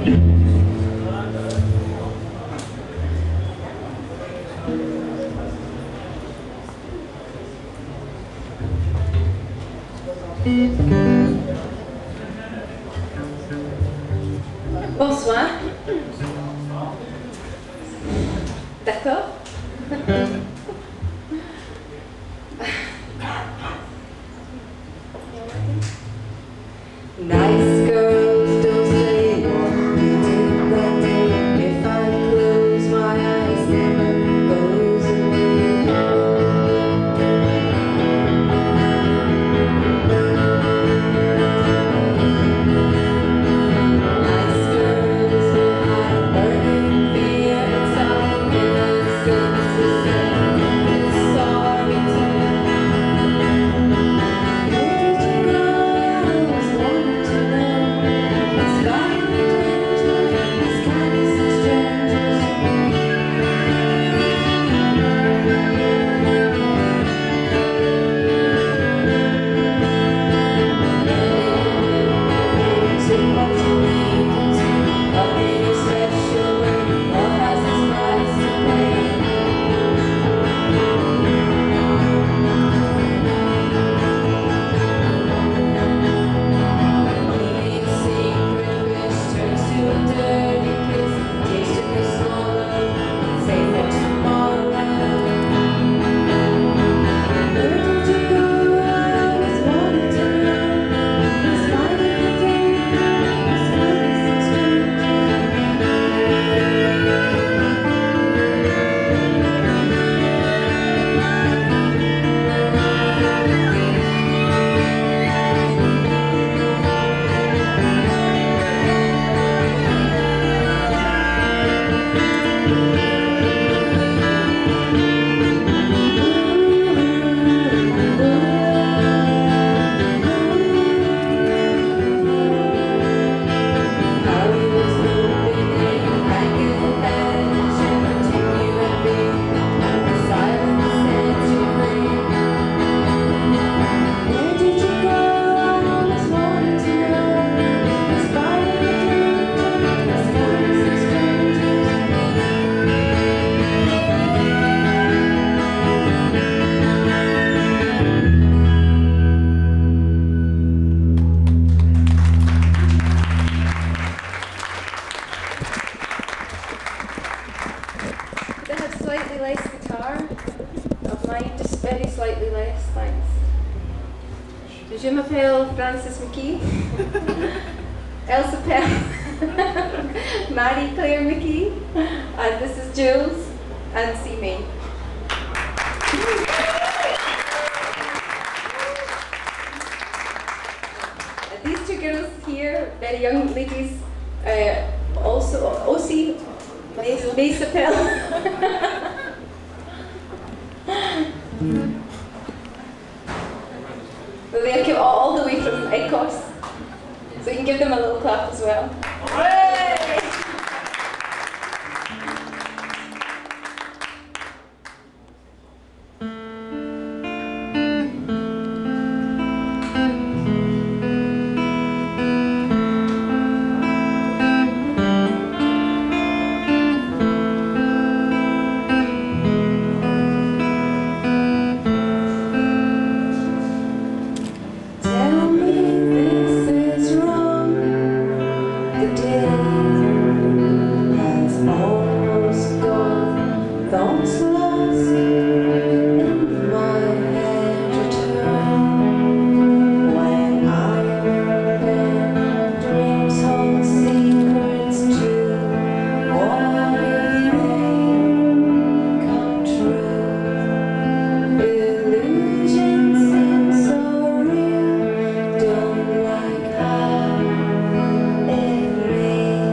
Bonsoir. D'accord. Nice girls don't say what we did that day. If I close my eyes, never goes away. Nice girls who hide burning fear inside innocence to say it's sorry to. Where did you go? I was wanting to know. It's like these kinds of strangers. Too much to need, nothing special when love has its price to pay. Maybe a secret wish turns to a dirty kiss, taste of the swallow, save for tomorrow. Where did you go? I was wanting to know. It's like the day, it's like some strangers. I was hoping in ragged edge everything you and me, the silence sets you free. Where did you go? I always wanted to know. In spite of the danger, the skies are strangers. Could I have slightly less guitar of mine? Just very slightly less, thanks. Je m'appelle Frances McKee. Elle s'appelle Marie-Claire McKee. And this is Jules and see me. These two girls here, very young ladies, aussi May s'appelle. They came all the way from Écosse, so you can give them a little clap as well. Hooray! Tell me this is wrong. The day has almost gone. Thoughts lost in my head return. When I'm in bed, dreams hold secrets true. What if they come true? Illusions seem so real. Don't like how it makes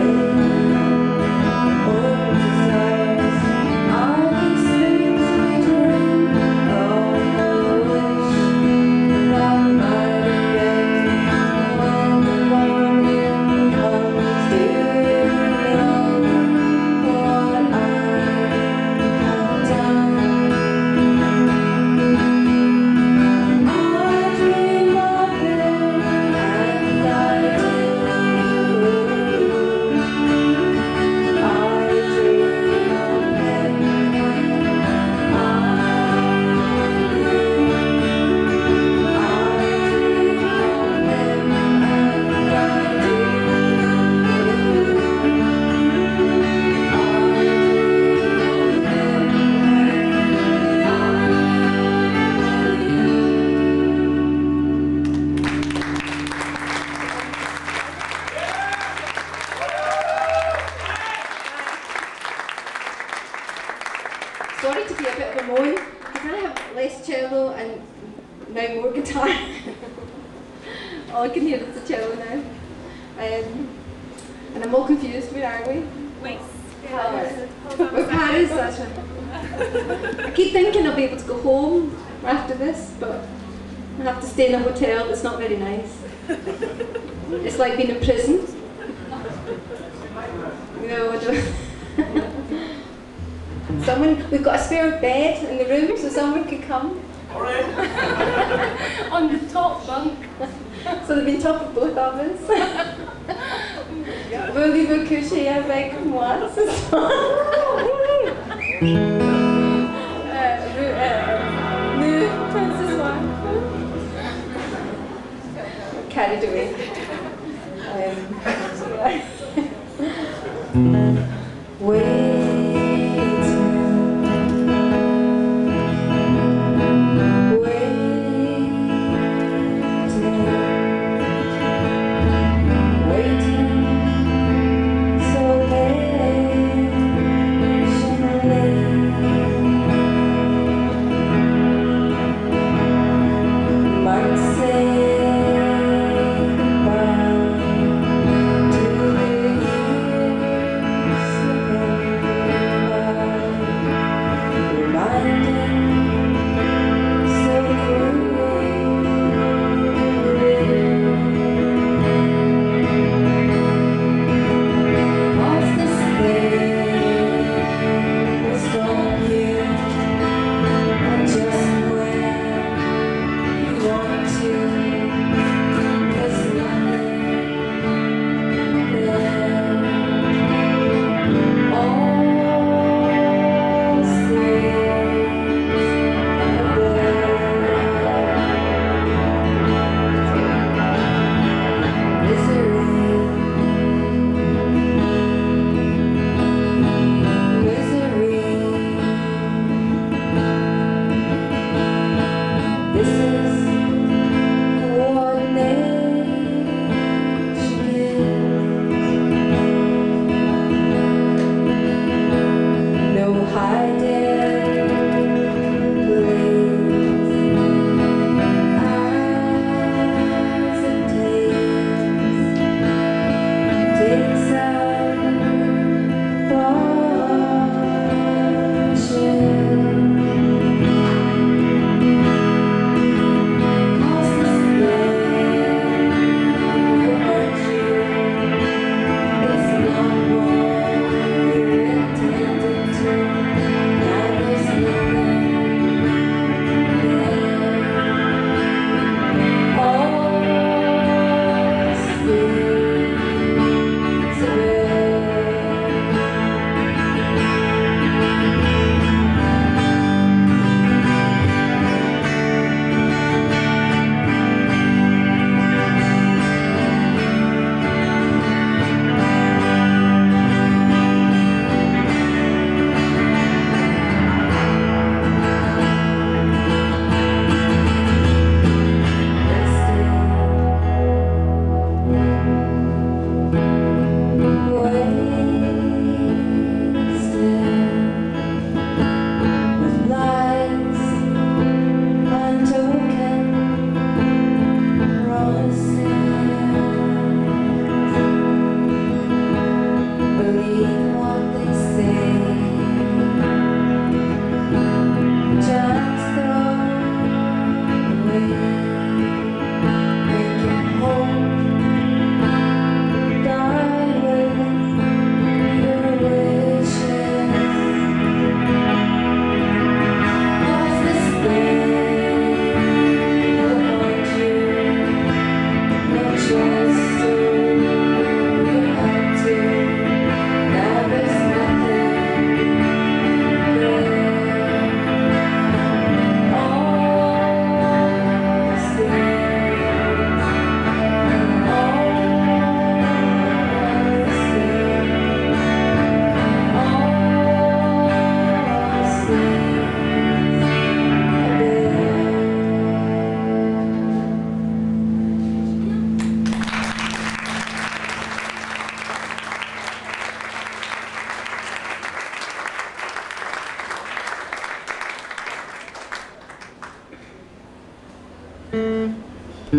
Sorry to be a bit of a moan. Can I have less cello and now more guitar? All I can hear is the cello now. And I'm all confused. Where are we? Wait. We're Paris, that's right. I keep thinking I'll be able to go home after this, but I have to stay in a hotel that's not very nice. It's like being in prison. No, I don't. We've got a spare bed in the room, so someone could come. All right. On the top bunk. So they've been top of both of us. Voulez-vous coucher avec moi ce soir? Ce soir. Carried away.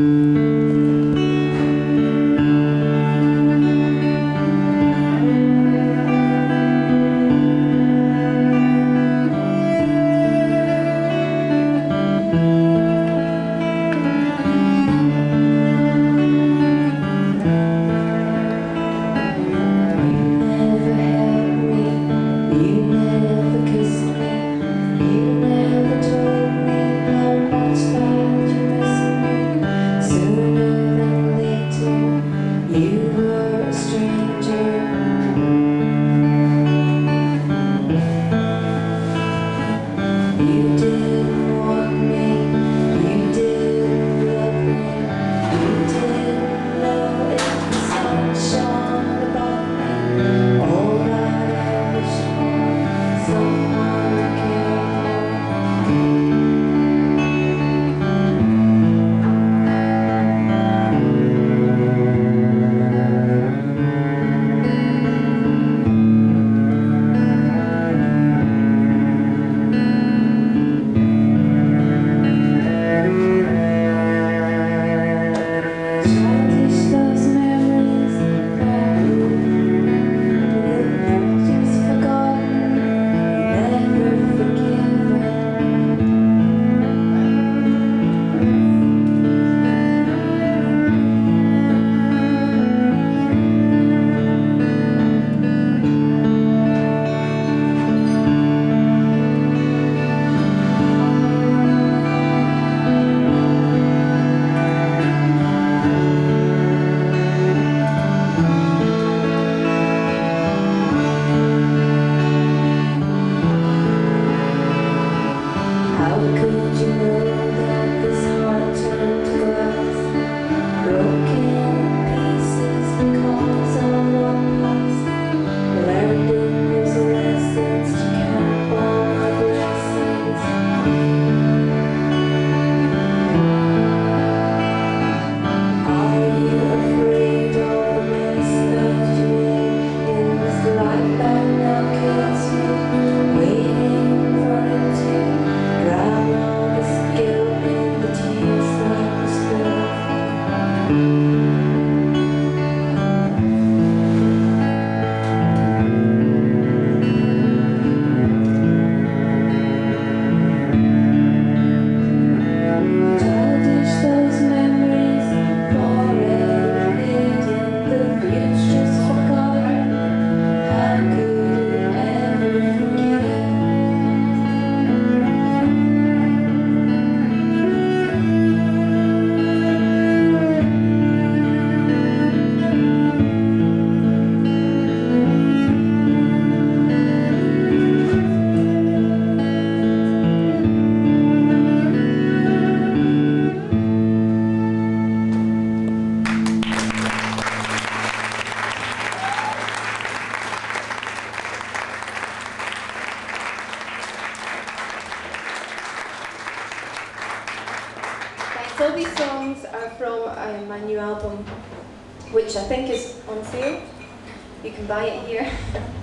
So these songs are from my new album, which I think is on sale. You can buy it here.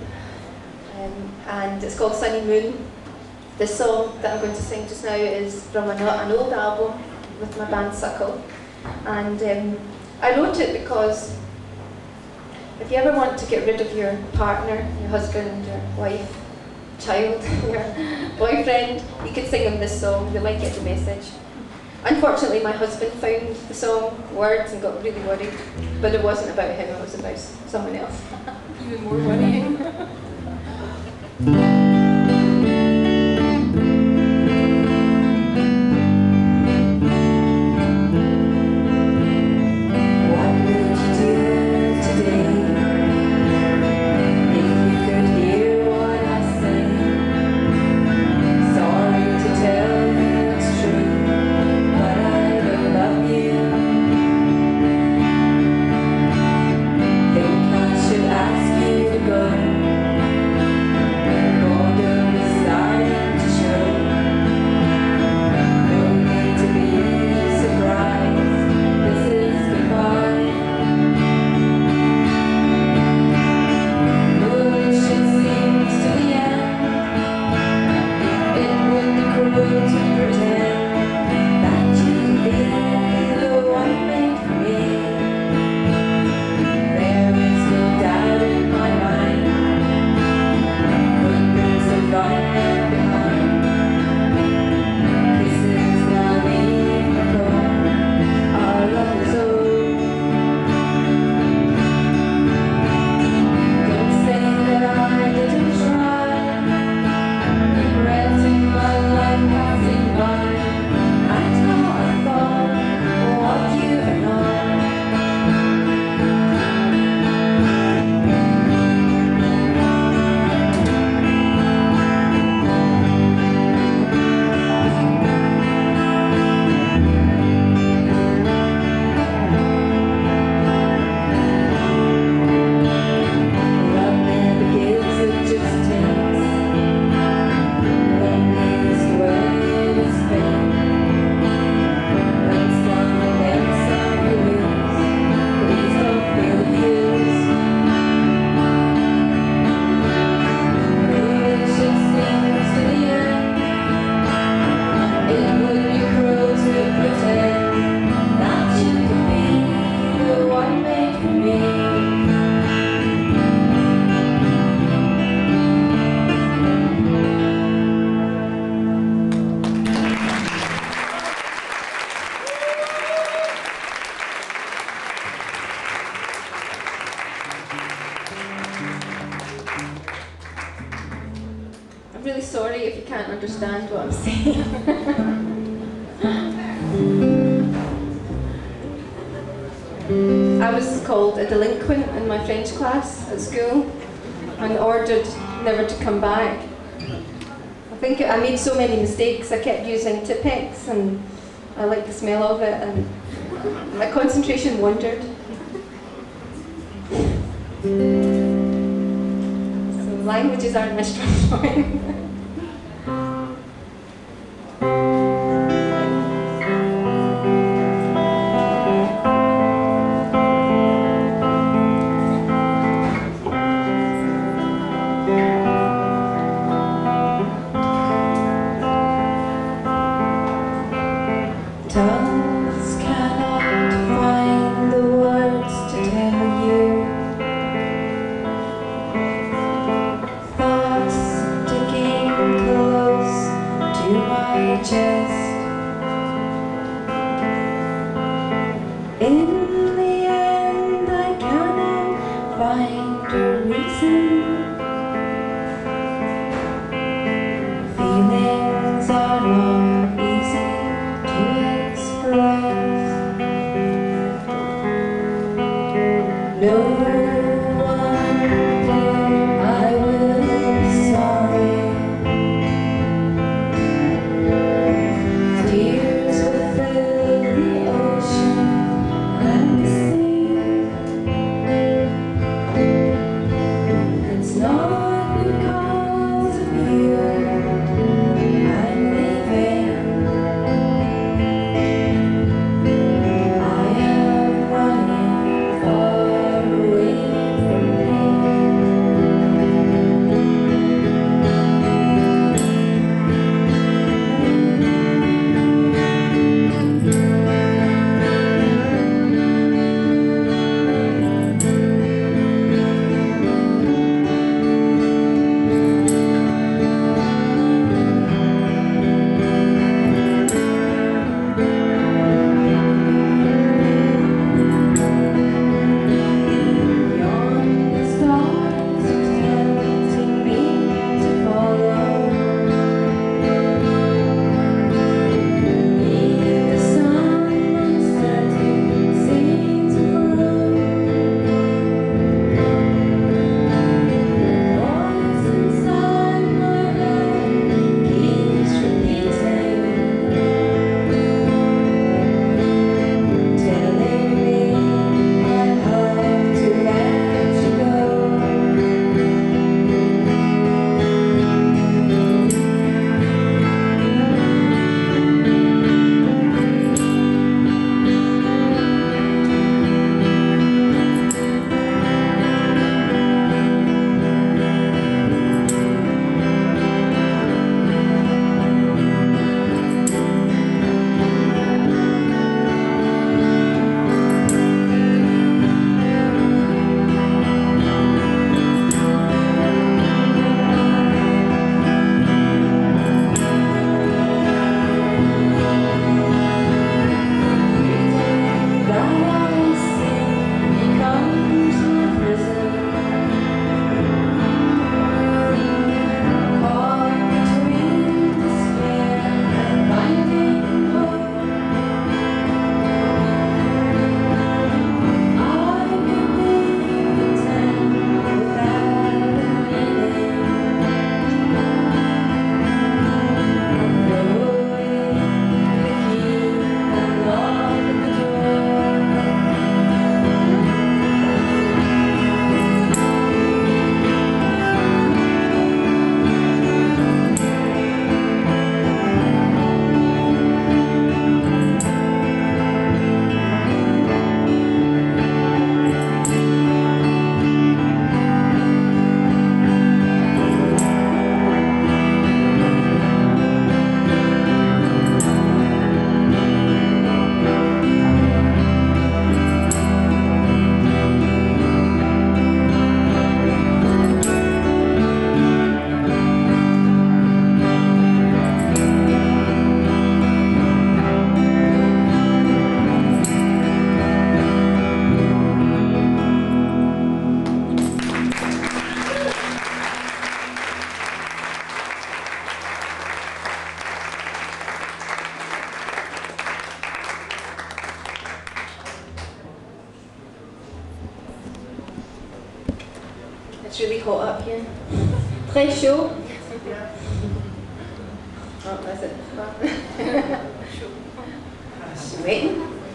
And it's called Sunny Moon. The song that I'm going to sing just now is from an old album with my band Suckle. And I wrote it because if you ever want to get rid of your partner, your husband, your wife, child, your boyfriend, you could sing them this song. They might get the message. Unfortunately, my husband found the song words and got really worried, but it wasn't about him, it was about someone else. Even more worrying. Think I should ask you to go I'm really sorry if you can't understand what I'm saying. I was called a delinquent in my French class at school and ordered never to come back. I think I made so many mistakes. I kept using Tipp-Ex and I liked the smell of it and my concentration wandered. So languages aren't my strong point. Tongues cannot find the words to tell you. Thoughts sticking close to my chest. In the end, I cannot find a reason. Feelings are not easy to express. No one day I will be sorry. Tears will fill the ocean and the sea. It's very hot up here. Très chaud. Oh, that's it. Waiting.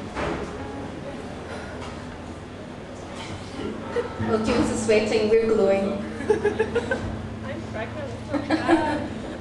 Well, Jules is sweating, we're glowing. I'm pregnant.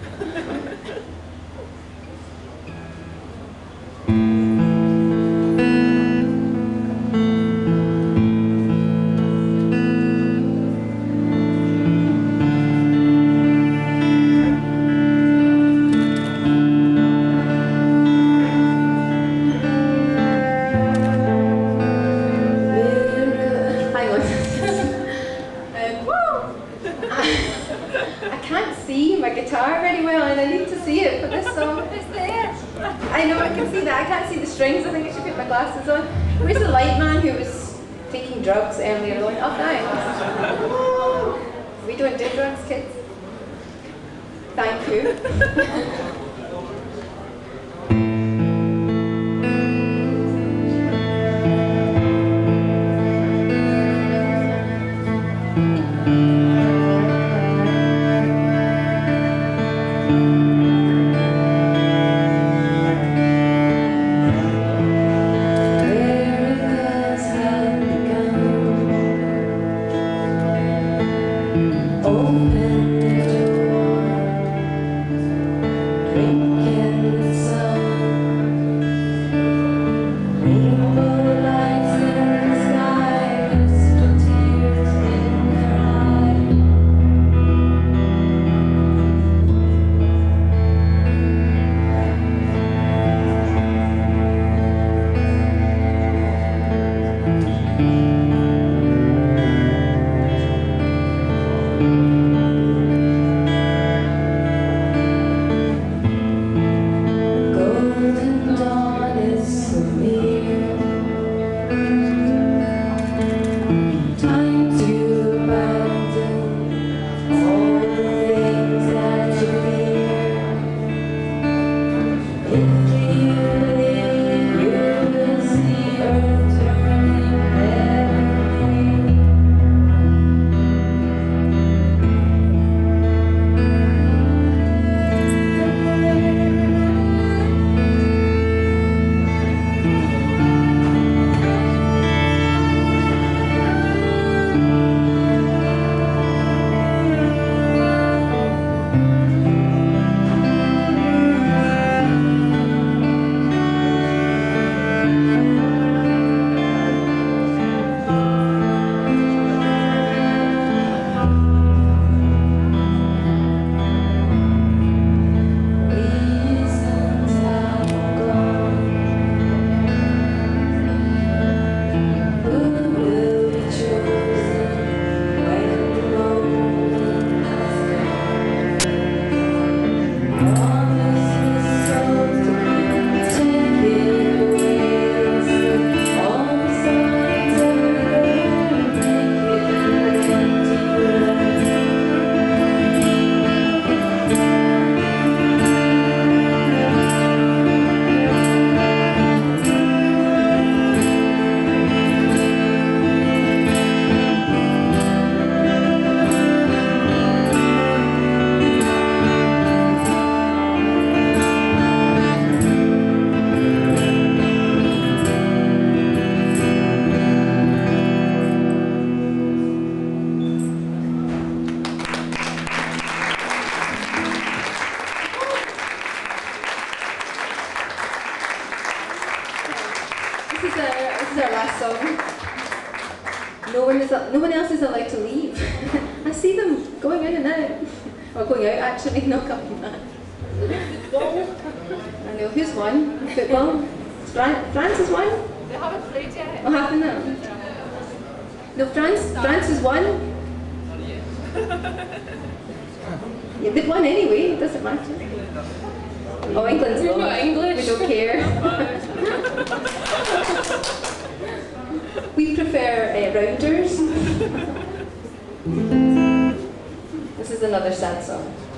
I can't see my guitar very well and I need to see it for this song. It's there. I know I can see that. I can't see the strings. I think I should put my glasses on. Where's the light man who was taking drugs earlier on? Oh, thanks. We don't do drugs, kids. Thank you. This is our last song. No one else is allowed to leave. I see them going in and out. Or going out actually, not coming back. I know, who's won? Football? France has won? They haven't played yet. Oh, haven't they? No, France has won. Yeah, they've won anyway, it doesn't matter. Oh, England's You're won. not English. We don't care. We prefer rounders. This is another sad song.